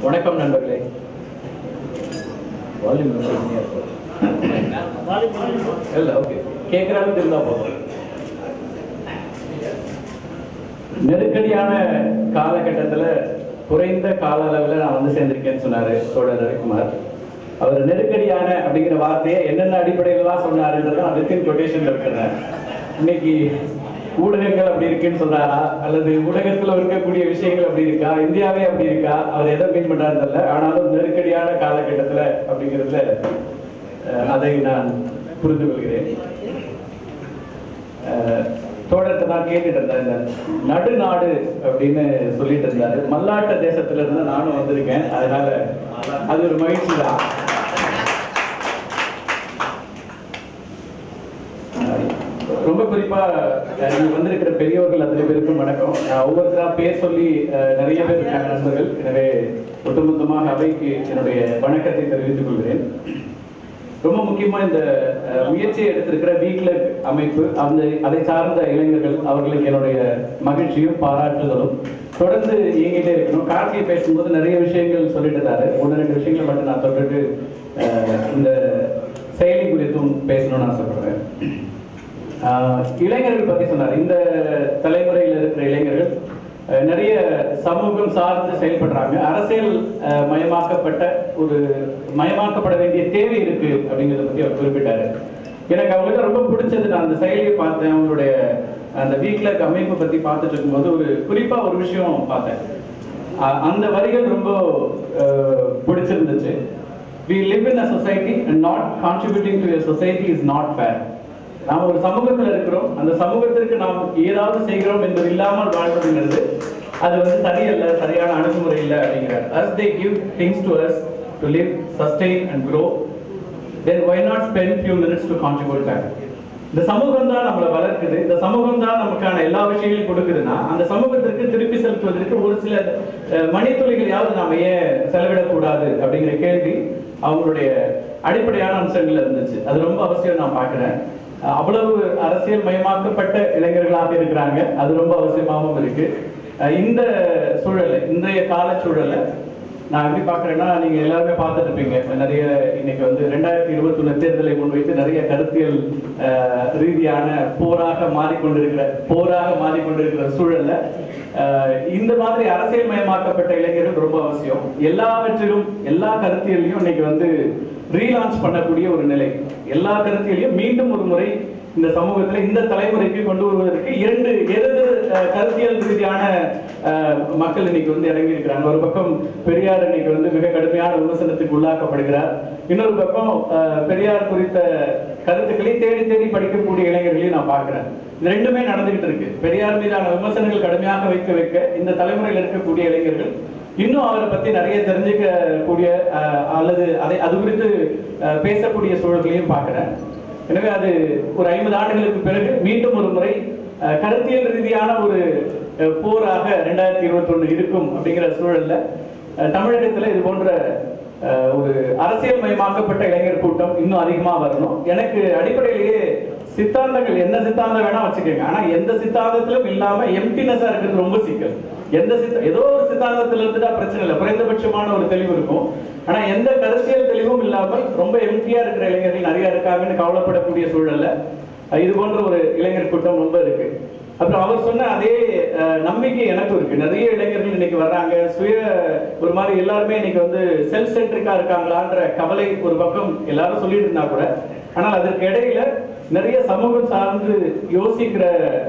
வணக்கம் நண்பர்களே. கேட்கறாலும் இருந்தா போதும். நெருக்கடியான காலகட்டத்தில் குறைந்த கால அளவில் நான் வந்து சேர்ந்திருக்கேன்னு சொன்னாரு தோழர் ரவிக்குமார். அவர் நெருக்கடியான அப்படிங்கிற வார்த்தையை என்னென்ன அடிப்படையிலாம் சொன்னாருன்றத நான் வித்தின் கொட்டேஷன்ல இருக்கிறேன். இன்னைக்கு ஊடகங்கள் அப்படி இருக்குன்னு சொல்றாரா, அல்லது ஊடகத்துல இருக்கக்கூடிய விஷயங்கள் அப்படி இருக்கா, இந்தியாவே அப்படி இருக்கா, அவர் எதை மீன் பண்றாருன்னு தெரியல. ஆனாலும் நெருக்கடியான காலகட்டத்துல அப்படிங்கிறதுல அதை நான் புரிந்து கொள்கிறேன். தோழர்கிட்ட தான் கேட்டுட்டு இருந்தேன், இந்த நடுநாடு அப்படின்னு சொல்லிட்டு இருந்தாரு. மல்லாட்ட தேசத்துல இருந்து நானும் வந்திருக்கேன், அதனால அது ஒரு மகிழ்ச்சி தான். ரொம்ப குறிப்பா இங்க வந்திருக்கிற பெரியவர்கள் அத்தனை பேருக்கும் வணக்கம். ஒவ்வொருத்தரா பேர் சொல்லி நிறைய பேர் இருக்காங்க நண்பர்கள். எனவே ஒட்டுமொத்தமாக அவைக்கு என்னுடைய வணக்கத்தை தெரிவித்துக் கொள்கிறேன். ரொம்ப முக்கியமா இந்த முயற்சியை எடுத்திருக்கிற வீக்ல அமைப்பு, அதை சார்ந்த இளைஞர்கள் அவர்களுக்கு என்னுடைய மகிழ்ச்சியும் பாராட்டுதலும். தொடர்ந்து இயங்கிட்டே இருக்கணும். கார்த்திகை பேசும்போது நிறைய விஷயங்கள் சொல்லிட்டு இருந்தாரு. ஒன்று ரெண்டு விஷயங்களை மட்டும் நான் தொடர்ந்து இந்த செயலி குறித்தும் பேசணும்னு நான் சொல்றேன். இளைஞர்கள் பத்தி சொன்னார். இந்த தலைமுறையில் இருக்கிற இளைஞர்கள் நிறைய சமூகம் சார்ந்து செயல்படுறாங்க. அரசியல் மயமாக்கப்பட வேண்டிய தேவை இருக்கு அப்படிங்கிறத பத்தி அவர் குறிப்பிட்டாரு. எனக்கு அவங்களுக்கு ரொம்ப பிடிச்சது, நான் அந்த செயலியை பார்த்தேன். அவங்களுடைய அந்த வீக்ல அமைப்பு பத்தி பார்த்துட்டு இருக்கும்போது ஒரு குறிப்பா ஒரு விஷயம் பார்த்தேன். அந்த வரிகள் ரொம்ப பிடிச்சிருந்துச்சு. We live in a society and not contributing to a society is not fair. நாம் ஒரு சமூகத்தில் இருக்கிறோம், அந்த சமூகத்திற்கு நாம் ஏதாவது செய்கிறோம் என்பது இல்லாமல் வாழ்வதுங்கிறது அது வந்து சரியல்ல, சரியான அணுகுமுறை இல்லை அப்படிங்கிறார். As they give things to us to live, sustain and grow, then why not spend few minutes to contribute back? இந்த சமூகம் தான் நம்மளை வளர்க்குது, இந்த சமூகம் தான் நமக்கான எல்லா விஷயங்களையும் கொடுக்குதுன்னா அந்த சமூகத்திற்கு திருப்பி செலுத்துவதற்கு ஒரு சில மணித்துளிகளையாவது நாம ஏன் செலவிடக்கூடாது அப்படிங்கிற கேள்வி அவங்களுடைய அடிப்படையான அம்சங்கள்ல இருந்துச்சு. அது ரொம்ப அவசியம் நான் பார்க்கிறேன். அவ்வளவு அரசியல் மயமாக்கப்பட்ட இளைஞர்களாக இருக்கிறாங்க, அது ரொம்ப அவசியமாகவும் இருக்கு. இந்த சூழலை, இன்றைய கால சூழலை நான் எப்படி பார்க்குறேன்னா, நீங்கள் எல்லாருமே பார்த்துட்டு இருப்பீங்க. நிறைய இன்னைக்கு வந்து 2021 தேர்தலை முன்வைத்து நிறைய கருத்தியல் ரீதியான போராக மாறிக்கொண்டிருக்கிற சூழல்ல இந்த மாதிரி அரசியல் மயமாக்கப்பட்ட இளைஞர்கள் ரொம்ப அவசியம். எல்லாவற்றிலும் எல்லா கருத்தியலையும் இன்னைக்கு வந்து ரீலான்ச் பண்ணக்கூடிய ஒரு நிலை. எல்லா கருத்தியலையும் மீண்டும் ஒரு முறை இந்த சமூகத்துல இந்த தலைமுறைக்கு கொண்டு வருவதற்கு இரண்டு கருத்தியல் ரீதியான மக்கள் இன்னைக்கு வந்து இறங்கி இருக்கிறாங்க. ஒரு பக்கம் பெரியார் இன்னைக்கு வந்து மிக கடுமையான விமர்சனத்துக்கு உள்ளாக்கப்படுகிறார். இன்னொரு பக்கம் பெரியார் குறித்த கருத்துக்களை தேடி தேடி படிக்கக்கூடிய இளைஞர்களையும் நான் பார்க்கிறேன். இது ரெண்டுமே நடந்துகிட்டு இருக்கு. பெரியார் மீதான விமர்சனங்கள் கடுமையாக வைக்க இந்த தலைமுறையில் இருக்கக்கூடிய இளைஞர்கள் இன்னும் அவரை பத்தி நிறைய தெரிஞ்சுக்கக்கூடிய அல்லது அது குறித்து பேசக்கூடிய சூழல்களையும் பார்க்கிறேன். எனவே அது ஒரு 50 ஆண்டுகளுக்கு பிறகு மீண்டும் ஒரு முறை கருத்தியல் ரீதியான ஒரு போராக 2021 இருக்கும் அப்படிங்கிற சூழல்ல தமிழகத்துல இது போன்ற ஒரு அரசியல் மயமாக்கப்பட்ட இளைஞர் கூட்டம் இன்னும் அதிகமா வரணும். எனக்கு அடிப்படையிலேயே சித்தாந்தங்கள் என்ன சித்தாந்தம் வேணா வச்சுக்கோங்க, ஆனா எந்த சித்தாந்தத்திலும் இல்லாம எம்டினஸா இருக்கிறது ரொம்ப சிக்கல். ஏதோ ஒரு சித்தாந்தத்துல இருந்துட்டா பிரச்சனை இல்லை, குறைந்தபட்சமான ஒரு தெளிவு இருக்கும். ஆனா எந்த கருத்தியல் தெளிவும் இல்லாமல் ரொம்ப எம்டியா இருக்கிற இளைஞர்கள் நிறைய இருக்காங்கன்னு கவலைப்படக்கூடிய சூழல்ல இது போன்ற ஒரு இளைஞர் கூட்டம் ரொம்ப இருக்கு. அப்புறம் அவர் சொன்ன அதே நம்பிக்கை எனக்கும் இருக்கு. நிறைய இளைஞர்கள் இன்னைக்கு வர்றாங்க, ஒரு மாதிரி எல்லாருமே இன்னைக்கு வந்து செல்ஃப் சென்ட்ரிக்கா இருக்காங்களான்ற கவலை ஒரு பக்கம் எல்லாரும் சொல்லிட்டு இருந்தா கூட, ஆனால் அதற்கு இடையில நிறைய சமூகம் சார்ந்து யோசிக்கிற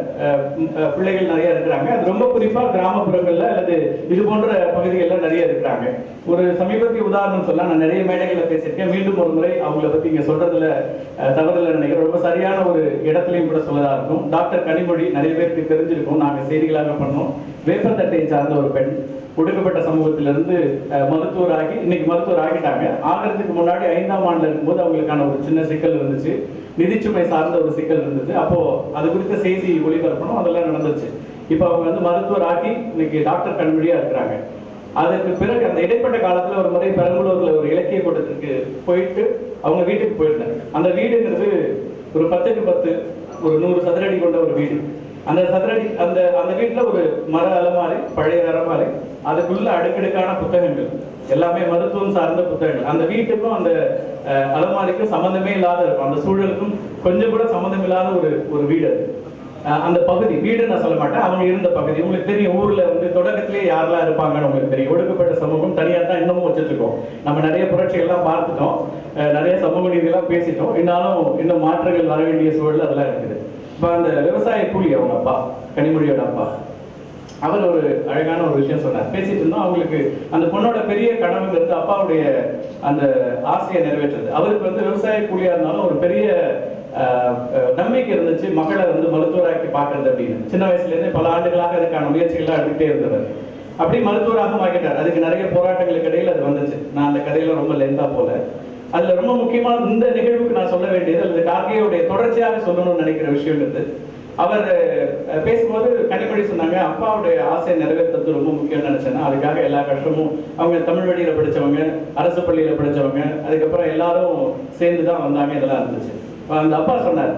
பிள்ளைகள் நிறைய இருக்கிறாங்க. அது ரொம்ப குறிப்பா கிராமப்புறங்கள்ல அல்லது இது போன்ற பகுதிகள்ல நிறைய இருக்கிறாங்க. ஒரு சமீபத்திய உதாரணம் சொல்ல, நான் நிறைய மேடைகளில் பேசியிருக்கேன். மீண்டும் ஒரு முறை அவங்கள பத்தி இங்க சொல்றதுல தவறுதல நினைக்கிறேன். ரொம்ப சரியான ஒரு இடத்துலையும் கூட சொல்லதா இருக்கும். டாக்டர் கனிமொழி நிறைய பேருக்கு தெரிஞ்சிருக்கும். நாங்க செய்திகளாக பண்ணோம். வேப்பந்தட்டையை சார்ந்த ஒரு பெண் ஒடுக்கப்பட்ட சமூகத்திலிருந்து மருத்துவராகி இன்னைக்கு மருத்துவர் ஆகிட்டாங்க. ஆகிறதுக்கு முன்னாடி 5ஆம் ஆண்டுல இருக்கும்போது அவங்களுக்கான ஒரு சின்ன சிக்கல் இருந்துச்சு, நிதிச்சுமை சார்ந்த ஒரு சிக்கல் இருந்துச்சு. அப்போ அது குறித்த செய்தி ஒளிபரப்பணும், அதெல்லாம் நடந்துச்சு. இப்போ அவங்க வந்து மருத்துவர் ஆகி இன்னைக்கு டாக்டர் கண்மொழியா இருக்கிறாங்க. அதுக்கு பிறகு அந்த இடைப்பட்ட காலத்துல ஒரு முறை பெரம்பலூர்ல ஒரு இலக்கிய கூட்டத்திற்கு போயிட்டு அவங்க வீட்டுக்கு போயிருந்தாங்க. அந்த வீடுங்கிறது ஒரு 10க்கு 10 ஒரு 100 சதுரடி கொண்ட ஒரு வீடு. அந்த சதுரடி அந்த அந்த வீட்டுல ஒரு மர அலமாரி, பழைய அலமாரி, அதுக்குள்ள அடுக்கடுக்கான புத்தகங்கள், எல்லாமே மருத்துவம் சார்ந்த புத்தகங்கள். அந்த வீட்டுக்கும் அந்த அலமாரிக்கும் சம்பந்தமே இல்லாத இருக்கும், அந்த சூழலுக்கும் கொஞ்சம் கூட சம்பந்தம் இல்லாத ஒரு வீடு. அந்த பகுதி வீடு நான் சொல்ல மாட்டேன், அவங்க இருந்த பகுதி. உங்களுக்கு தெரியும், ஊர்ல வந்து தொடக்கத்திலேயே யாரெல்லாம் இருப்பாங்கன்னு உங்களுக்கு தெரியும். ஒடுக்கப்பட்ட சமூகம் தனியாக தான் இன்னமும் வச்சுட்டு இருக்கோம். நம்ம நிறைய புரட்சிகள்லாம் பார்த்துட்டோம், நிறைய சமூக நீதியெல்லாம் பேசிட்டோம். இன்னும் மாற்றங்கள் வர வேண்டிய சூழல் அதெல்லாம் இருக்குது. இப்போ அந்த விவசாய கூலி, அவங்க அப்பா, கனிமொழியோட அப்பா, அவர் ஒரு அழகான ஒரு விஷயம் சொன்னார். பேசிட்டு இருந்தோம். அவங்களுக்கு அந்த பொண்ணோட பெரிய கனவுங்கிறது அப்பாவுடைய அந்த ஆசையை நிறைவேற்றுறது. அவருக்கு வந்து விவசாய கூலியா இருந்தாலும் ஒரு பெரிய நம்பிக்கை இருந்துச்சு, மகளை வந்து மருத்துவராக்கி பார்க்கறது அப்படின்னு. சின்ன வயசுல இருந்து பல ஆண்டுகளாக அதுக்கான முயற்சிகள்லாம் எடுத்துட்டே இருந்தவர். அப்படி மருத்துவராக ஆக்கிட்டார். அதுக்கு நிறைய போராட்டங்களுக்கு இடையில் அது வந்துச்சு. நான் அந்த கதையில ரொம்ப லென்த்தா போல. அதுல ரொம்ப முக்கியமான இந்த நிகழ்வுக்கு நான் சொல்ல வேண்டியது, அல்லது கார்கேயோடைய தொடர்ச்சியாக சொல்லணும்னு நினைக்கிற விஷயம் இருந்து, அவர் பேசும்போது கனிமொழி சொன்னாங்க, அப்பாவுடைய ஆசையை நிறைவேற்றது ரொம்ப முக்கியம்னு நினைச்சேன்னா அதுக்காக எல்லா கஷ்டமும், அவங்க தமிழ் வழியில படிச்சவங்க, அரசு பள்ளியில படிச்சவங்க, அதுக்கப்புறம் எல்லாரும் சேர்ந்துதான் வந்தாங்க, இதெல்லாம் இருந்துச்சு. அந்த அப்பா சொன்னார்,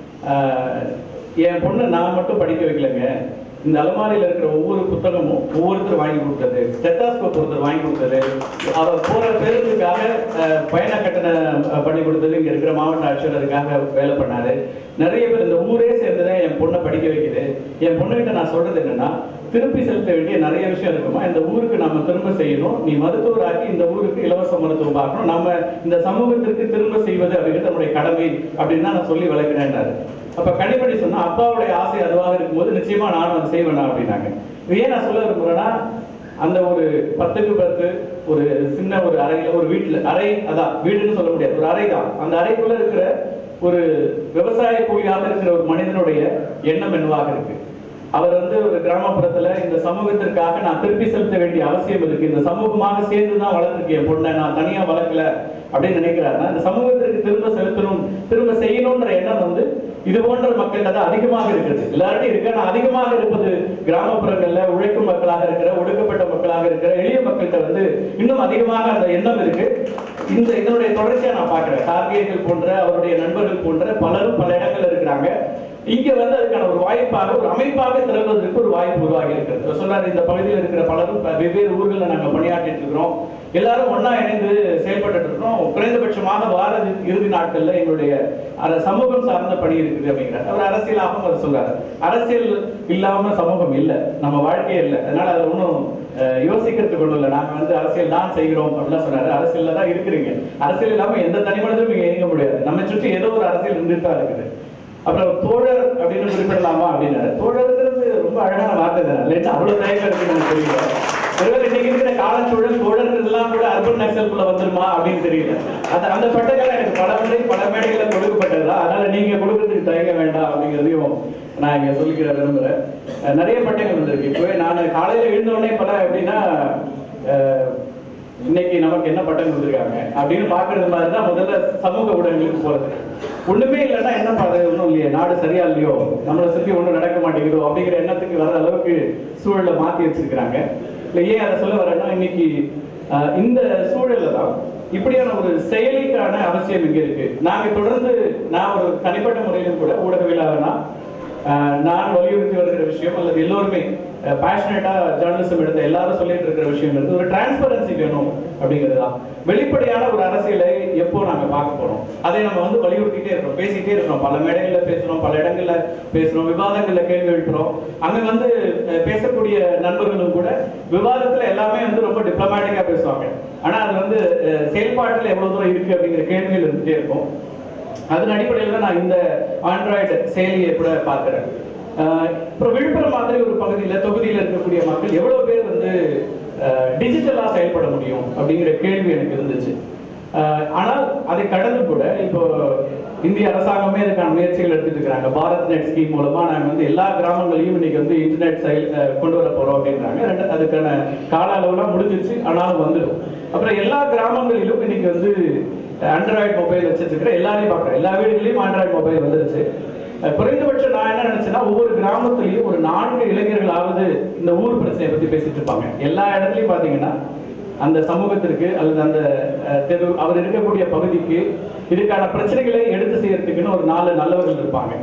என் பொண்ணு நான் மட்டும் படிக்க வைக்கலைங்க, இந்த அலமாரியில் இருக்கிற ஒவ்வொரு புத்தகமும் ஒவ்வொருத்தர் வாங்கி கொடுத்தது, ஸ்டெத்தாஸ்கோப் ஒருத்தர் வாங்கி கொடுத்தது, அவர் போற பேருந்துக்காக பயண கட்டணம் பண்ணி கொடுத்தது இங்க இருக்கிற மாவட்ட ஆட்சியர் அதுக்காக வேலை பண்ணாரு. நிறைய பேர் இந்த ஊரே சேர்ந்துதான் என் பொண்ணை படிக்க வைக்குது. என் பொண்ணுகிட்ட நான் சொல்றது என்னன்னா, திருப்பி செலுத்த வேண்டிய நிறைய விஷயம் இருக்குமா, இந்த ஊருக்கு நம்ம திரும்ப செய்யணும், நீ மருத்துவராக்கி இந்த ஊருக்கு இலவச மருத்துவம் பார்க்கணும், நம்ம இந்த சமூகத்திற்கு திரும்ப செய்வது அப்படிங்கிறது நம்முடைய கடமை அப்படின்னு நான் சொல்லி வளர்க்கிறேன்றாரு. அப்ப கனிமொழி சொன்னா, அப்பாவுடைய ஆசை அதுவாக இருக்கும்போது நிச்சயமா நானும் அதை செய்வேனா அப்படின்னாங்க. ஏன் நான் சொல்ல விரும்புறேன்னா, அந்த ஒரு 10க்கு 10 ஒரு சின்ன ஒரு அறையில, ஒரு வீட்டுல, அறை அதான் வீடுன்னு சொல்ல முடியாது, ஒரு அறை தான். அந்த அறைக்குள்ள இருக்கிற ஒரு விவசாய கூலியாக இருக்கிற ஒரு மனிதனுடைய எண்ணம் என்னவாக இருக்கு. அவர் வந்து ஒரு கிராமப்புறத்துல இந்த சமூகத்திற்காக நான் திருப்பி செலுத்த வேண்டிய அவசியம் இருக்கு, இந்த சமூகமாக சேர்ந்துதான் வளர்த்துருக்கேன் பொண்ணை, நான் தனியா வளர்க்கல அப்படின்னு நினைக்கிறாருன்னா, இந்த சமூகத்திற்கு திரும்ப செலுத்தணும், திரும்ப செய்யணும்ன்ற எண்ணம் வந்து இது போன்ற மக்கள் தான் அதிகமாக இருக்கிறது. எல்லார்ட்டையும் இருக்கு, ஆனா அதிகமாக இருப்பது கிராமப்புறங்கள்ல உழைக்கும் மக்களாக இருக்கிற, ஒடுக்கப்பட்ட மக்களாக இருக்கிற எளிய மக்கள்கிட்ட வந்து இன்னும் அதிகமாக அந்த எண்ணம் இருக்கு. இதனுடைய தொடர்ச்சியா நான் பாக்குறேன். கார்கேயர்கள் போன்ற, அவருடைய நண்பர்கள் போன்ற பலரும் பல இடங்கள்ல இருக்கிறாங்க. இங்க வந்து அதுக்கான ஒரு வாய்ப்பாக, ஒரு அமைப்பாக திறப்பதற்கு ஒரு வாய்ப்பு உருவாகி இருக்கிறது. சொல்றாரு, இந்த பகுதியில் இருக்கிற பலரும் வெவ்வேறு ஊர்களில் நாங்கள் பணியாற்றிட்டு இருக்கிறோம், எல்லாரும் ஒன்னா இணைந்து செயல்பட்டு இருக்கிறோம். குறைந்தபட்சமாக வார இறுதி நாட்கள்ல எங்களுடைய சமூகம் சார்ந்த பணி இருக்குது அப்படிங்கிறார். அவர் அரசியலாகவும் அவர் சொல்றாரு, அரசியல் இல்லாம சமூகம் இல்லை, நம்ம வாழ்க்கையே இல்லை, அதனால அதை ஒன்றும் யோசிக்கிறதுக்கு ஒன்றும் இல்லை, நாங்க வந்து அரசியல் தான் செய்கிறோம் அப்படிலாம் சொன்னாரு. அரசியல்ல தான் இருக்கிறீங்க, அரசியல் இல்லாம எந்த தனி மனிதனும் நீங்க இயங்க முடியாது, நம்ம சுற்றி ஏதோ ஒரு அரசியல் இருந்துட்டு தான் இருக்குது. அப்புறம் தோழர் அப்படின்னு குறிப்பிடலாமா அப்படின்னாரு. தோழருங்கிறது ரொம்ப அழகான வார்த்தை தான், இல்லைன்னா அவ்வளவு தயக்கம் இருக்குன்னு எனக்கு தெரியல. ஒருவேளை இன்னைக்கு இருக்கிற காலச்சூழல் தோழர்கள்லாம் கூட அர்பன் நக்சலுக்குள்ள வந்துருமா அப்படின்னு தெரியல. அந்த பட்டங்கள் எனக்கு பல மேடைகளில் கொடுக்கப்பட்டதுதான், அதனால நீங்க கொடுக்கறதுக்கு தயங்க வேண்டாம் அப்படிங்கிறதையும் நான் இங்க சொல்லிக்கிற விரும்புறேன். நிறைய பட்டங்கள் வந்திருக்கு. இப்பவே நான் காலையில எழுந்தோடனே பல எப்படின்னா, இன்னைக்கு நமக்கு என்ன பட்டம் கொடுத்துருக்காங்க அப்படின்னு பாக்குறது மாதிரி தான் முதல்ல சமூக ஊடகங்களுக்கு போறது. ஒண்ணுமே இல்லைன்னா என்ன பாக்குறது, ஒன்றும் இல்லையே, நாடு சரியா இல்லையோ, நம்மளை சுற்றி ஒன்றும் நடக்க மாட்டேங்குதோ அப்படிங்கிற எண்ணத்துக்கு வர அளவுக்கு சூழலை மாத்தி வச்சிருக்கிறாங்க. இல்லை, ஏன் அதை சொல்ல வரேன்னா, இன்னைக்கு இந்த சூழல்ல தான் இப்படியான ஒரு செயலிக்கான அவசியம் இங்க இருக்கு. நாங்க தொடர்ந்து, நான் ஒரு தனிப்பட்ட முறையிலும் கூட ஊடகவியலாளனா நான் வலியுறுத்தி வருகிற விஷயம், அல்லது எல்லோருமே பேஷனேட்டா ஜேர்னலிசம் எடுத்த எல்லாரும் சொல்லிட்டு இருக்கிற விஷயம் இருந்து, ஒரு டிரான்ஸ்பரன்சி வேணும் அப்படிங்கிறது தான். வெளிப்படையான ஒரு அரசியலை எப்போ நாங்க பார்க்க போறோம், அதை நம்ம வந்து வலியுறுத்திட்டே இருக்கிறோம், பேசிட்டே இருக்கிறோம், பல மேடைகள்ல பேசுறோம், பல இடங்கள்ல பேசுறோம், விவாதங்கள்ல கேள்வி எழுப்புறோம். அங்க வந்து பேசக்கூடிய நண்பர்களும் கூட விவாதத்துல எல்லாமே வந்து ரொம்ப டிப்ளமேட்டிக்கா பேசுவாங்க, ஆனா அது வந்து செயல்பாட்டுல எவ்வளவு தூரம் இருக்கு அப்படிங்கிற கேள்விகள் இருந்துட்டே இருக்கும். அதன் அடிப்படையில் தான் நான் இந்த ஆண்ட்ராய்டு செயலியை கூட பார்க்கிறேன். அப்புறம் விழுப்புரம் மாதிரி ஒரு பகுதியில், தொகுதியில் இருக்கக்கூடிய மக்கள் எவ்வளவு பேர் வந்து டிஜிட்டலா செயல்பட முடியும் அப்படிங்கிற கேள்வி எனக்கு இருந்துச்சு. ஆனால் அதை கடந்து கூட இப்போ இந்திய அரசாங்கமே இதுக்கான முயற்சிகள் எடுத்துட்டு இருக்காங்க. பாரத் நெட் ஸ்கீம் மூலமா நாங்கள் வந்து எல்லா கிராமங்களையும் இன்னைக்கு வந்து இன்டர்நெட் கொண்டு வர போறோம் அப்படின்றாங்க. அதுக்கான கால அளவுலாம் முடிஞ்சிருச்சு, ஆனாலும் வந்துடும். அப்புறம் எல்லா கிராமங்களிலும் இன்னைக்கு வந்து ஆண்ட்ராய்டு மொபைல் வச்சுட்டு இருக்கிற எல்லாரையும் பார்க்குறேன், எல்லா வீடுகளையும் ஆண்ட்ராய்டு மொபைல் வந்துருச்சு. குறைந்தபட்சம் நான் என்ன நினைச்சேன்னா, ஒவ்வொரு கிராமத்திலையும் ஒரு 4 இளைஞர்களாவது இந்த ஊர் பிரச்சனையை பத்தி பேசிட்டு இருப்பாங்க. எல்லா இடத்துலையும் பாத்தீங்கன்னா அந்த சமூகத்திற்கு அல்லது அந்த தெரு, அவர் இருக்கக்கூடிய பகுதிக்கு இதுக்கான பிரச்சனைகளை எடுத்து செய்யறதுக்குன்னு ஒரு 4 நல்லவர்கள் இருப்பாங்க.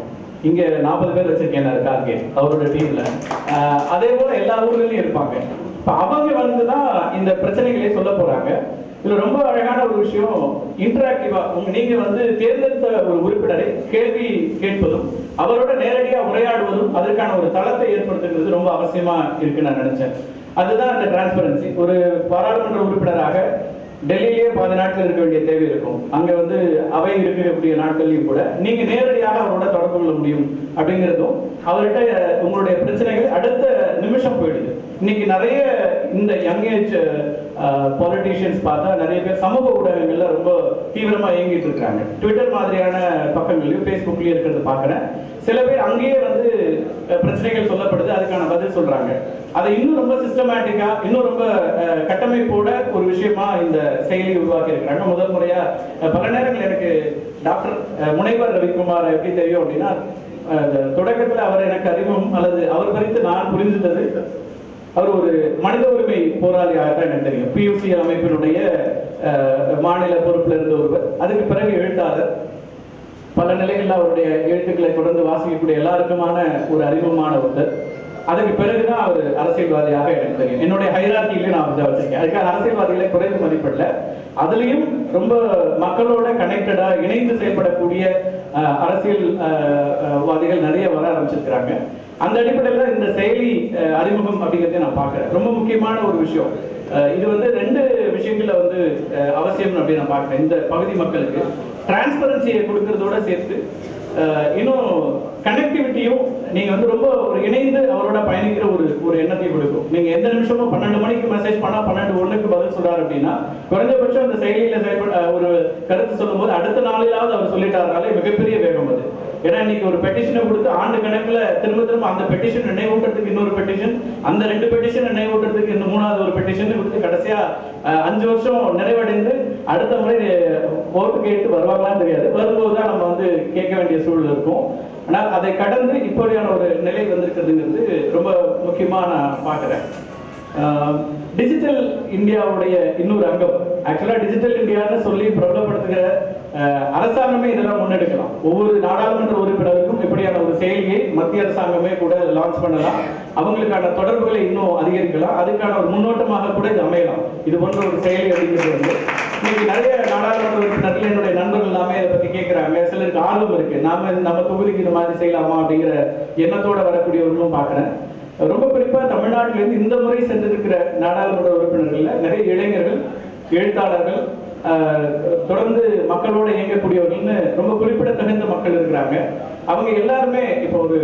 இங்க 40 பேர் வச்சிருக்கேன் டார்கெட் அவரோட டீம்ல. அதே போல எல்லா ஊர்லயும் இருப்பாங்க. இப்ப அவங்க வந்துதான் இந்த பிரச்சனைகளே சொல்ல போறாங்க. இதுல ரொம்ப அழகான ஒரு விஷயம், இன்டராக்டிவா நீங்க வந்து தேர்ந்தெடுத்த ஒரு உறுப்பினரை கேள்வி கேட்பதும் அவரோட நேரடியா உரையாடுவதும் அதற்கான ஒரு தளத்தை ஏற்படுத்துகிறது ரொம்ப அவசியமா இருக்குன்னு நான் நினைச்சேன். அதுதான் அந்த டிரான்ஸ்பரன்சி. ஒரு பாராளுமன்ற உறுப்பினராக டெல்லியிலேயே 10 நாட்கள் இருக்க வேண்டிய தேவை இருக்கும். அங்க வந்து அவை இருக்கக்கூடிய நாட்கள்லையும் கூட நீங்க நேரடியாக அவரோட தொடர்பு கொள்ள முடியும் அப்படிங்கிறதும், அவர்கிட்ட உங்களுடைய பிரச்சனைகள் அடுத்த நிமிஷம் போயிடுது. இன்னைக்கு நிறைய இந்த யங் ஏஜ் பாலிட்டிஷியன்ஸ் பார்த்தா நிறைய பேர் சமூக ஊடகங்கள்ல ரொம்ப தீவிரமா இயங்கிட்டு இருக்காங்க. ட்விட்டர் மாதிரியான பக்கங்களையும் ஃபேஸ்புக்லயும் இருக்கிறத பாக்குறேன். சில பேர் அங்கேயே வந்து பிரச்சனைகள் சொல்லப்படுது, அதுக்கான பதில் சொல்றாங்க. அதை இன்னும் ரொம்ப சிஸ்டமேட்டிக்கா, இன்னும் ரொம்ப கட்டமைப்போட ஒரு விஷயமா இந்த செயலி உருவாக்கி இருக்கிறாங்க. முதல் முறையா பல நேரங்கள் எனக்கு டாக்டர் முனைவர் ரவிக்குமார் எப்படி தெரியும் அப்படின்னா, தொடக்கத்தில் அவர் எனக்கு அறிமுகம் அல்லது அவர் குறித்து நான் புரிஞ்சுட்டது, அவர் ஒரு மனித உரிமை போராளியாக தான் எனக்கு தெரியும். PUC அமைப்பினுடைய மாநில பொறுப்பில் இருந்த ஒருவர். அதுக்கு பிறகு எழுத்தாளர். பல நிலைகளில் அவருடைய எழுத்துக்களை தொடர்ந்து வாசிக்கக்கூடிய எல்லாருக்குமான ஒரு அறிமுகமான ஒருத்தர். அதுக்கு பிறகுதான் அவர் அரசியல்வாதியாக எனக்கு தெரியும். என்னுடைய ஹைரார்க்கியிலே நான் வந்து வச்சிருக்கேன். அதுக்காக அரசியல்வாதிகளை குறைந்து மதிப்பிடல. அதுலயும் ரொம்ப மக்களோட கனெக்டடா இணைந்து செயல்படக்கூடிய அரசியல்வாதிகள் நிறைய வர ஆரம்பிச்சிருக்கிறாங்க. அந்த அடிப்படையில் இந்த செயலி அறிமுகம் அப்படிங்கிறத நான் பார்க்கிறேன். ரொம்ப முக்கியமான ஒரு விஷயம். இது வந்து 2 விஷயங்கள்ல வந்து அவசியம் அப்படின்னு நான் பார்க்கிறேன். இந்த பகுதி மக்களுக்கு டிரான்ஸ்பரன்சியை கொடுக்கறதோட சேர்த்து இன்னும் கனெக்டிவிட்டியும் நீங்க வந்து ரொம்ப ஒரு இணைந்து அவரோட பயணிக்கிற ஒரு எண்ணத்தையும் கொடுக்கும். நீங்க எந்த நிமிஷமும் 12 மணிக்கு மெசேஜ் பண்ணா 12:01 பதில் சொல்றாரு அப்படின்னா, குறைஞ்சபட்சம் அந்த செயலியில ஒரு கருத்து சொல்லும் போது அடுத்த நாளிலாவது அவர் சொல்லிட்டாருனாலே மிகப்பெரிய வேகம் அது. ஏன்னா இன்னைக்கு ஒரு பெட்டிஷனை கொடுத்து ஆண்டு கணக்குல திரும்ப அந்த பெட்டிஷன் நினைவூட்டுறதுக்கு இன்னொரு பெட்டிஷன், அந்த 2 பெட்டிஷன் நினைவூட்டுறதுக்கு இன்னும் 3வது ஒரு பெட்டிஷன் கொடுத்து கடைசியா 5 வருஷம் நிறைவடைந்து அடுத்த முறை ஓட்டு கேட்டு வருவாங்களான்னு தெரியாது. வரும்போதுதான் நம்ம வந்து கேட்க வேண்டிய சூழல் இருக்கும். ஆனால் அதை கடந்து இப்படியான ஒரு நிலை வந்திருக்கிறதுங்கிறது ரொம்ப முக்கியமா நான் பார்க்கிறேன். டிஜிட்டல் இந்தியாவுடைய இன்னொரு அங்கம். ஆக்சுவலா டிஜிட்டல் இந்தியான்னு சொல்லி பிரபலப்படுத்துகிற அரசாங்கமே இதெல்லாம் முன்னெடுக்கலாம். ஒவ்வொரு நாடாளுமன்ற உறுப்பினருக்கும் இப்படியான ஒரு செயலியை மத்திய அரசாங்கமே கூட லான்ச் பண்ணலாம். அவங்களுக்கான தொடர்புகளை இன்னும் அதிகரிக்கலாம். அதுக்கான ஒரு முன்னோட்டமாக கூட இது அமையலாம். இது போன்ற ஒரு செயலி அப்படிங்கிறது வந்து இன்னைக்கு நிறைய நாடாளுமன்ற உறுப்பினர்கள் என்னுடைய நண்பர்கள் எல்லாமே இதை பத்தி கேட்கிறாங்க. சிலருக்கு ஆர்வம் இருக்கு, நம்ம தொகுதிக்கு இந்த மாதிரி செய்யலாமா அப்படிங்கிற எண்ணத்தோட வரக்கூடியவர்களும் பார்க்கிறேன். ரொம்ப குறிப்பா தமிழ்நாட்டிலிருந்து இந்த முறை சென்றிருக்கிற நாடாளுமன்ற உறுப்பினர்கள்ல நிறைய இளைஞர்கள், எழுத்தாளர்கள், தொடர்ந்து மக்களோட இயங்கக்கூடியவர்கள்னு ரொம்ப குறிப்பிடத்தகுந்த மக்கள் இருக்கிறாங்க. அவங்க எல்லாருமே இப்போ ஒரு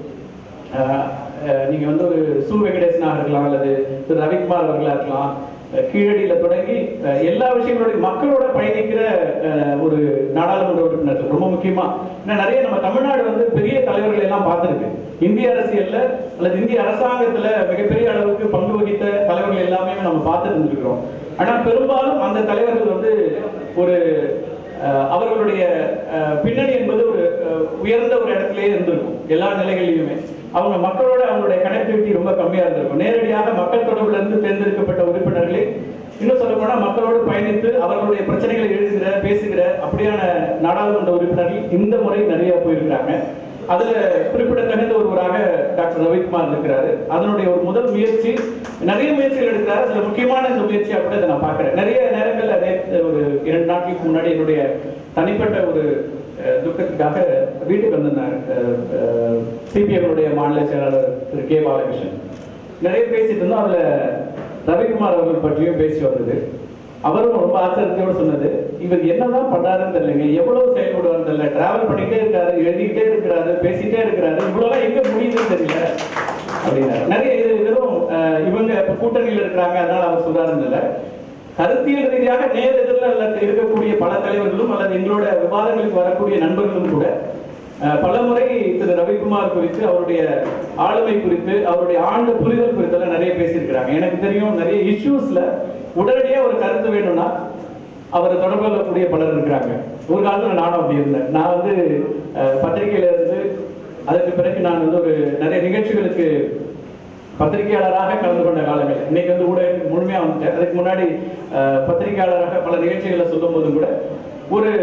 நீங்க வந்து ஒரு சு வெங்கடேசனாக இருக்கலாம், அல்லது திரு ரவிக்குமார் அவர்களா இருக்கலாம், கீழடியில தொடங்கி எல்லா விஷயங்களோட மக்களோட பயணிக்கிற ஒரு நாடாளுமன்ற உறுப்பினர்கள் ரொம்ப முக்கியமா. நிறைய நம்ம தமிழ்நாடு வந்து பெரிய தலைவர்கள் எல்லாம் பார்த்திருக்கு. இந்திய அரசியல்ல அல்லது இந்திய அரசாங்கத்துல மிகப்பெரிய அளவுக்கு பங்கு வகித்த தலைவர்கள் எல்லாமே நம்ம பார்த்துட்டு இருந்திருக்கிறோம். ஆனா பெரும்பாலும் அந்த தலைவர்கள் வந்து ஒரு அவர்களுடைய பின்னணி என்பது ஒரு உயர்ந்த ஒரு இடத்திலேயே இருந்திருக்கும். எல்லா நிலைகளிலுமே அவங்க மக்களோட அவங்களுடைய கனெக்டிவிட்டி ரொம்ப கம்மியா இருந்திருக்கும். நேரடியாக மக்கள் தொடர்புல இருந்து தேர்ந்தெடுக்கப்பட்ட உறுப்பினர்களே இன்னும் சொல்ல போனா மக்களோடு பயணித்து அவர்களுடைய பிரச்சனைகளை எழுதுகிற, பேசுகிற அப்படியான நாடாளுமன்ற உறுப்பினர்கள் இந்த முறை நிறைய போயிருக்கிறாங்க. அதுல குறிப்பிடத்தகுந்த ஒருவராக டாக்டர் ரவிக்குமார் இருக்கிறாரு. அதனுடைய ஒரு முதல் முயற்சி, நிறைய முயற்சிகள் எடுக்கிறாரு. அதுல முக்கியமான இந்த முயற்சியா கூட இதை நான் பார்க்கிறேன். நிறைய நேரங்கள்ல ஒரு 2 நாட்களுக்கு முன்னாடி என்னுடைய தனிப்பட்ட ஒரு துக்கத்துக்காக வீட்டுக்கு வந்திருந்தார் சிபிஎம்னுடைய மாநில செயலாளர் திரு கே பாலகிருஷ்ணன். நிறைய பேசிட்டு இருந்தோம். அதுல ரவிக்குமார் அவர்கள் பற்றியும் பேசி வந்தது. அவரும் ரொம்ப ஆச்சரியத்தோடு சொன்னது, இவர் என்னதான் பண்றாருன்னு தெரியலங்க, எவ்வளவு செயல்படுவார் தெரியல, டிராவல் பண்ணிட்டே இருக்காரு, எழுதிக்கிட்டே இருக்கிறாரு, பேசிட்டே இருக்கிறாரு, இவ்வளவு எங்க முடியுதுன்னு தெரியல அப்படின்னா. நிறைய இது வெறும் இவங்க கூட்டணியில் இருக்கிறாங்க அதனால அவர் சொல்றாருன்னு இல்லை. கருத்தியல் ரீதியாக நேர் எதிரில் இருக்கக்கூடிய பல தலைவர்களும் அல்லது எங்களோட விவாதங்களுக்கு வரக்கூடிய நண்பர்களும் கூட பலமுறை திரு ரவிக்குமார் குறித்து, அவருடைய ஆளுமை குறித்து, அவருடைய ஆழ்ந்த புரிதல் குறித்தெல்லாம் நிறைய பேசியிருக்கிறாங்க. எனக்கு தெரியும் நிறைய இஷ்யூஸ்ல உடனடியா ஒரு கருத்து வேணும்னா அவரை தொடர்பு கொள்ளக்கூடிய பலர் இருக்கிறாங்க. ஒரு காலத்துல நானும் அப்படி இருந்தேன். நான் வந்து பத்திரிகையில இருந்து அதற்கு பிறகு நான் வந்து ஒரு நிறைய நிகழ்ச்சிகளுக்கு பத்திரிகையாளராக கலந்து கொண்ட காலங்கள். இன்னைக்கு வந்து ஊடகத்துக்கு முழுமையா வந்துட்டேன். அதுக்கு முன்னாடி பத்திரிகையாளராக பல நிகழ்ச்சிகளை சொல்லும் போதும் கூட ஒரு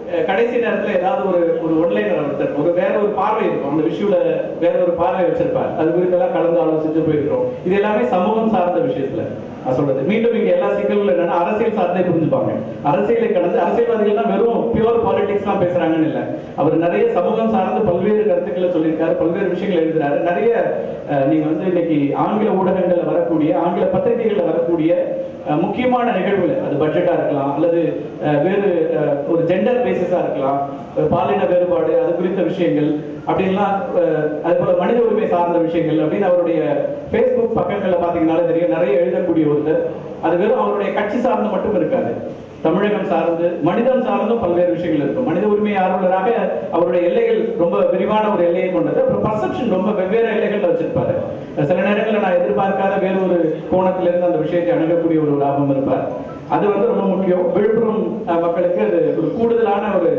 கடைசி நேரத்துல ஏதாவது ஒரு ஒன்லைனர் ஒருத்தர் ஒரு வேற ஒரு பார்வை இருக்கும், அந்த விஷயம்ல வேற ஒரு பார்வை வச்சிருப்பார், அது குறித்தெல்லாம் கலந்து ஆலோசிச்சு போயிருக்கிறோம். இது எல்லாமே சமூகம் சார்ந்த விஷயத்துல நான் சொல்றது. மீண்டும் இங்க எல்லா சிக்கல்களும் என்னன்னா அரசியல் சார்ந்தே புரிஞ்சுப்பாங்க. அரசியலை கடந்து அரசியல்வாதிகள் தான் வெறும் பியூர் பாலிடிக்ஸ் எல்லாம் பேசுறாங்கன்னு இல்லை, அவர் நிறைய சமூகம் சார்ந்து பல்வேறு கருத்துக்களை சொல்லியிருக்காரு, பல்வேறு விஷயங்கள் எழுதுறாரு. நிறைய நீங்க வந்து இன்னைக்கு ஆங்கில ஊடகங்கள்ல வரக்கூடிய, ஆங்கில பத்திரிகைகள்ல வரக்கூடிய முக்கியமான நிகழ்வுகள், அது பட்ஜெட்டா இருக்கலாம் அல்லது வேறு ஒரு ஜெண்டர் பேசிஸா இருக்கலாம், பாலின வேறுபாடு அது குறித்த விஷயங்கள் அப்படின்லாம், அது போல மனித உரிமை சார்ந்த விஷயங்கள் அப்படின்னு அவருடைய ஃபேஸ்புக் பக்கங்கள்ல பாத்தீங்கன்னாலே தெரியும், நிறைய எழுதக்கூடிய ஒருத்தர். அது வெறும் அவருடைய கட்சி சார்ந்து மட்டும் இருக்காது, தமிழகம் சார்ந்து மனிதம் சார்ந்தும் பல்வேறு விஷயங்கள் இருக்கும். மனித உரிமை ஆர்வலராக அவருடைய எல்லைகள் ரொம்ப விரிவான ஒரு எல்லையை கொண்டது. அப்புறம் பர்செப்ஷன் ரொம்ப வெவ்வேறு எல்லைகள் வச்சிருப்பாரு. சில நேரங்களில் நான் எதிர்பார்க்காத வேறு ஒரு கோணத்திலிருந்து அந்த விஷயத்தை அணுகக்கூடிய ஒரு லாபம் இருப்பார். அது வந்து ரொம்ப முக்கியம். விழுப்புரம் மக்களுக்கு அது ஒரு கூடுதலான ஒரு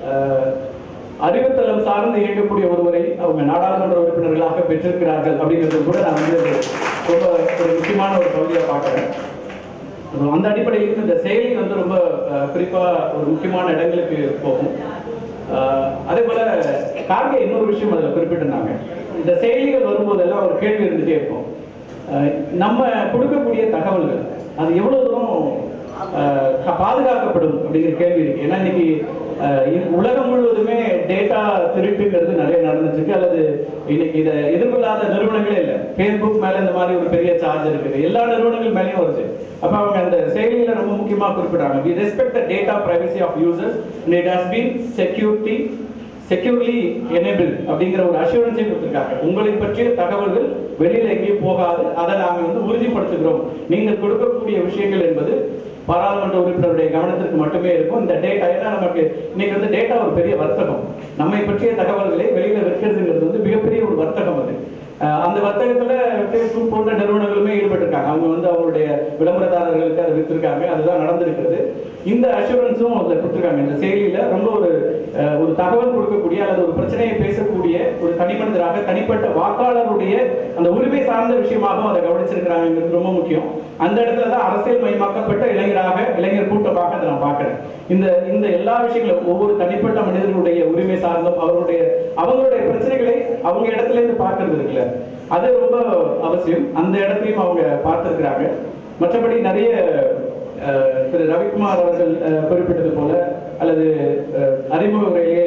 அறிவுத்தளம் சார்ந்து இயங்கக்கூடிய ஒருவரை அவங்க நாடாளுமன்ற உறுப்பினர்களாக பெற்றிருக்கிறார்கள் அப்படிங்கிறது கூட நான் வந்து ரொம்ப ஒரு முக்கியமான ஒரு பகுதியை பார்க்குறேன். அந்த அடிப்படையில் இந்த செயலி வந்து ரொம்ப குறிப்பா ஒரு முக்கியமான இடங்களுக்கு போகும். அதே போல கார்கே இன்னொரு விஷயம் அதில் குறிப்பிட்டிருந்தாங்க, இந்த செயலிகள் வரும்போதெல்லாம் ஒரு கேள்வி இருந்துட்டே இருக்கும், நம்ம கொடுக்கக்கூடிய தகவல்கள் அது எவ்வளவு தூரம் பாதுகாக்கப்படும் அப்படிங்கிற கேள்வி இருக்கு. ஏன்னா இன்னைக்கு உலகம் முழுவதுமே டேட்டா திருட்டுங்கிறது நிறைய நடந்துச்சு. அல்லது இன்னைக்கு இதை எதிர்கொள்ளாத நிறுவனங்களே இல்லை. ஃபேஸ்புக் மேல இந்த மாதிரி ஒரு பெரிய சார்ஜ் இருக்குது, எல்லா நிறுவனங்கள் மேலேயும் வருது. அப்ப அவங்க அந்த செயலியில ரொம்ப முக்கியமா குறிப்பிடுறாங்க, we respect the data privacy of users and it has been securely enabled அப்படிங்கிற ஒரு அஷூரன்ஸை கொடுத்திருக்காங்க. உங்களை பற்றிய தகவல்கள் வெளியில எங்கேயும் போகாது, அதை நாங்கள் வந்து உறுதிப்படுத்துகிறோம். நீங்கள் கொடுக்கக்கூடிய விஷயங்கள் என்பது பாராளுமன்ற உறுப்பினருடைய கவனத்திற்கு மட்டுமே இருக்கும். இந்த டேட்டா, ஏன்னா நமக்கு இன்னைக்கு வந்து டேட்டா ஒரு பெரிய வர்த்தகம், நம்மை பற்றிய தகவல்களை வெளியில விற்கிறதுங்கிறது வந்து மிகப்பெரிய ஒரு வர்த்தகம். அது அந்த வர்த்தகத்துல ஃபேஸ்புக் போன்ற நிறுவனங்களுமே ஈடுபட்டிருக்காங்க. அவங்க வந்து அவங்களுடைய விளம்பரதாரர்களுக்கு அதை வித்திருக்காங்க, அதுதான் நடந்திருக்கிறது. இந்த அஷூரன்ஸும் அதில் கொடுத்துருக்காங்க. இந்த செயலியில ரொம்ப ஒரு தகவல் கொடுக்கக்கூடிய அல்லது ஒரு பிரச்சனையை பேசக்கூடிய ஒரு தனிமனிதராக, தனிப்பட்ட வாக்காளருடைய அந்த உரிமை சார்ந்த விஷயமாகவும் அதை கவனிச்சிருக்கிறாங்கிறது ரொம்ப முக்கியம். அந்த இடத்துல தான் அரசியல் மயமாக்கப்பட்ட இளைஞர் கூட்டமாக அதை நான் பார்க்கிறேன். இந்த எல்லா விஷயங்களும் ஒவ்வொரு தனிப்பட்ட மனிதர்களுடைய உரிமை சார்ந்தும் அவங்களுடைய பிரச்சனைகளை அவங்க இடத்துல இருந்து பார்க்கறது இருக்குல்ல, அது ரொம்ப அவசியம். அந்த இடத்தையும் அவங்க பார்த்திருக்கிறாங்க. மற்றபடி நிறைய திரு ரவிக்குமார் அவர்கள் குறிப்பிட்டது போல அல்லது அறிமுக உரையிலே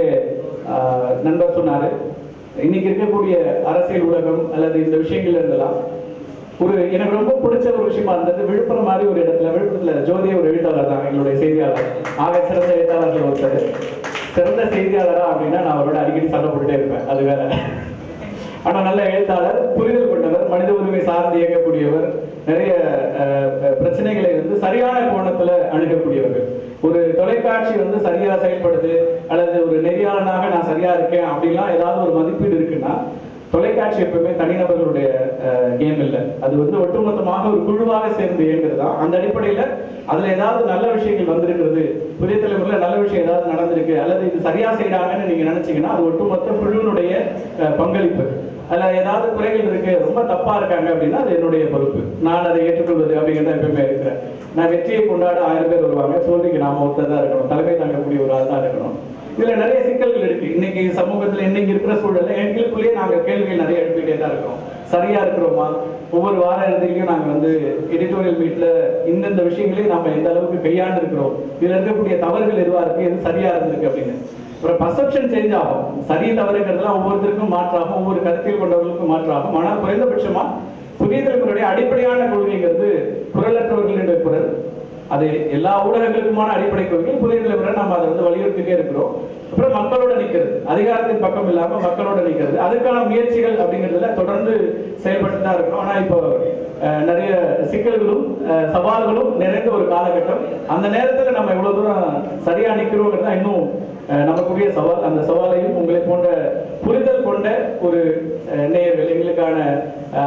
நண்பர் சொன்னாரு, இன்னைக்கு இருக்கக்கூடிய அரசியல் உலகம் அல்லது இந்த விஷயங்கள்ல இருந்தெல்லாம் எனக்கு ரொம்ப பிடிச்ச ஒரு விஷயமா இருந்தது, விழுப்புரம் மாதிரி ஒரு இடத்துல, விழுப்புரத்துல ஜோதிய ஒரு எழுத்தாளர் தான் எங்களுடைய செய்தியாளர், ஆக சிறந்த எழுத்தாளர்கள் ஒருத்தர். சிறந்த செய்தியாளரா அப்படின்னா நான் அவரோட அடிக்கடி சண்டை போட்டுட்டே இருப்பேன், அது வேற. ஆனா நல்ல எழுத்தாளர், புரிதல் கொண்டவர், மனித உரிமை சார்ந்து இயங்கக்கூடியவர், நிறைய பிரச்சனைகளை வந்து சரியான கோணத்துல அணுகக்கூடியவர்கள். ஒரு தொலைக்காட்சி வந்து சரியா செயல்படுது அல்லது ஒரு நெறியாளனாக நான் சரியா இருக்கேன் அப்படின்லாம் ஏதாவது ஒரு மதிப்பீடு இருக்குன்னா, தொலைக்காட்சி எப்பவுமே தனிநபர்களுடைய கேம் இல்லை, அது வந்து ஒட்டுமொத்தமாக ஒரு குழுவாக சேர்ந்து இயங்குறது தான். அந்த அடிப்படையில அதுல ஏதாவது நல்ல விஷயங்கள் வந்திருக்கிறது, புதிய தலைமுறையில நல்ல விஷயம் ஏதாவது நடந்திருக்கு அல்லது இது சரியா செய்யறாங்கன்னு நீங்க நினைச்சீங்கன்னா அது ஒட்டுமொத்த குழுவினுடைய பங்களிப்பு. அதுல ஏதாவது குறைகள் இருக்கு, ரொம்ப தப்பா இருக்காங்க அப்படின்னா அது என்னுடைய பொறுப்பு, நான் அதை ஏற்றுக்கொள்வது அப்படிங்கிறத எப்பவுமே இருக்கிறேன். நான் வெற்றியை கொண்டாட 1000 பேர் வருவாங்க, தோல்விக்கு நாம ஒருத்தர் தான் இருக்கணும், தலைமை தாங்கக்கூடிய ஒரு ஆள் தான் இருக்கணும். இதுல நிறைய சிக்கல்கள் இருக்கு. இன்னைக்கு சமூகத்துல இன்னைக்கு இருக்கிற சூழல்ல எங்களுக்குள்ளேயே நாங்க கேள்விகள் நிறைய எழுப்பிட்டே தான் இருக்கிறோம். சரியா இருக்கிறோமா? ஒவ்வொரு வார இறுதியிலையும் நாங்க வந்து எடிட்டோரியல் மீட்ல இந்தந்த விஷயங்களையும் நம்ம எந்த அளவுக்கு கையாண்டு இருக்கிறோம், இதுல இருக்கக்கூடிய தவறுகள் எதுவா இருக்கு, எது சரியா இருந்திருக்கு அப்படின்னு. ஒரு பர்செப்ஷன் சேஞ்ச் ஆகும். சரி தவறுங்கிறதுலாம் ஒவ்வொருத்தருக்கும் மாற்றாகும், ஒவ்வொரு கருத்தில் கொண்டவர்களுக்கும் மாற்றாகும். ஆனால் குறைந்தபட்சமா புதிய தலைமுறையுடைய அடிப்படையான கொள்கைங்கிறது குரலற்றவர்களுடைய குரல், அது எல்லா ஊடகங்களுக்குமான அடிப்படை கொள்கை. புதிய தலைமுறை நம்ம அதை வந்து வலியுறுத்திட்டே இருக்கிறோம். அப்புறம் மக்களோட நிற்கிறது, அதிகாரத்தின் பக்கம் இல்லாம மக்களோட நிற்கிறது, அதுக்கான முயற்சிகள் அப்படிங்கிறதுல தொடர்ந்து செயல்பட்டு தான் இருக்கிறோம். ஆனா இப்போ நிறைய சிக்கல்களும் சவால்களும் நிறைந்த ஒரு காலகட்டம். அந்த நேரத்துல நம்ம எவ்வளவு தூரம் சரியா நிற்கிறோங்கிறது இன்னும் நமக்குரிய சவால். அந்த சவாலையும் உங்களை போன்ற புரிதல் கொண்ட ஒரு நேயர்கள், எங்களுக்கான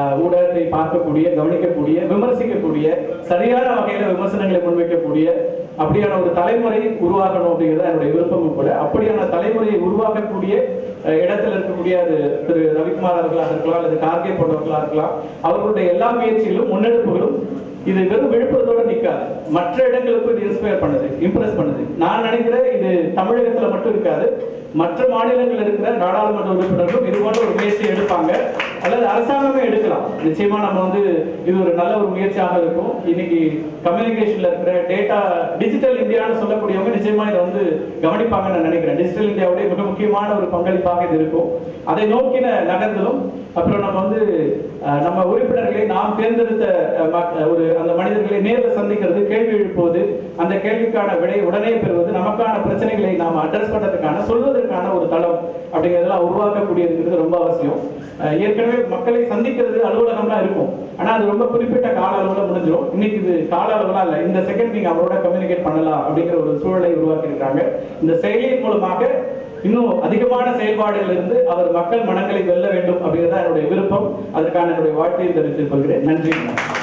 ஊடகத்தை பார்க்கக்கூடிய, கவனிக்கக்கூடிய, விமர்சிக்கக்கூடிய, சரியான வகையில விமர்சனங்களை முன்வைக்கக்கூடிய அப்படியான ஒரு தலைமுறை உருவாக்கணும் அப்படிங்கிறது என்னுடைய விருப்பமும் கூட. அப்படியான தலைமுறையை உருவாக்கக்கூடிய இடத்துல இருக்கக்கூடிய அது திரு ரவிக்குமார் அவர்களாக இருக்கலாம் அல்லது கார்கே போன்றவர்களாக இருக்கலாம், அவர்களுடைய எல்லா முயற்சிகளும் முன்னெடுப்புகளும் இது வெறும் விழுப்புரத்தோட நிற்காது, மற்ற இடங்களுக்கும் இது இன்ஸ்பயர் பண்ணுது, இம்ப்ரெஸ் பண்ணுது. நான் நினைக்கிறேன் இது தமிழகத்துல மட்டும் இருக்காது, மற்ற மாநிலங்கள் இருக்கிற நாடாளுமன்ற உறுப்பினர்களும் இது போன்ற ஒரு முயற்சியை எடுப்பாங்க அல்லது அரசாங்கமே எடுக்கலாம். நிச்சயமா நம்ம வந்து இது ஒரு நல்ல ஒரு முயற்சியாக இருக்கும். இன்னைக்கு கம்யூனிகேஷன்ல இருக்கிற டேட்டா டிஜிட்டல் இந்தியான்னு சொல்லக்கூடியவங்க நிச்சயமா இதை வந்து கவனிப்பாங்கன்னு நான் நினைக்கிறேன். டிஜிட்டல் இந்தியாவுடைய மிக முக்கியமான ஒரு பங்களிப்பாக இது இருக்கும். அதை நோக்கின நகர்ந்தலும் அப்புறம் நம்ம வந்து நம்ம உறுப்பினர்களை நாம் தேர்ந்தெடுத்த ஒரு அந்த மனிதர்களை நேரில் சந்திக்கிறது, கேள்வி எழுப்புவது, அந்த கேள்விக்கான விடை உடனே பெறுவது, நமக்கான பிரச்சனைகளை நாம் அட்ரஸ் பண்றதுக்கான சொல்வதற்கான ஒரு தளம் அப்படிங்கிறதெல்லாம் உருவாக்கக்கூடியதுங்கிறது ரொம்ப அவசியம். ஏற்கனவே மக்களை சந்திக்கிறது அலுவலகம்லாம் இருக்கும், ஆனா அது ரொம்ப குறிப்பிட்ட கால அளவுல முடிஞ்சிடும். இன்னைக்கு இது கால அளவுலாம் இல்லை, இந்த செகண்ட் நீங்க அவரோட கம்யூனிகேட் பண்ணலாம் அப்படிங்கிற ஒரு சூழலை உருவாக்கி இருக்காங்க. இந்த செயலியின் மூலமாக இன்னும் அதிகமான செயல்பாடுகள் இருந்து அவர் மக்கள் மனங்களை வெல்ல வேண்டும் அப்படிங்கிறதா என்னுடைய விருப்பம். அதற்கான என்னுடைய வாழ்க்கையை தெரிவித்துக் கொள்கிறேன். நன்றி.